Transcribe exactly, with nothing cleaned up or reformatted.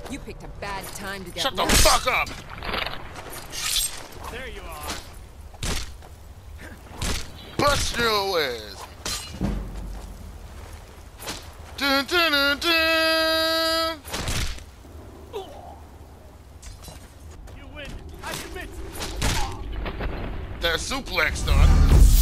You picked a bad time to get Shut the lost. fuck up! There you are. Bust your ass. Dun, dun, dun, dun. You win. I submit. That suplex done.